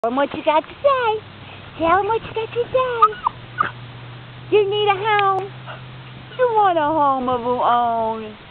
Tell them what you got to say. Tell them what you got to say. You need a home. You want a home of your own.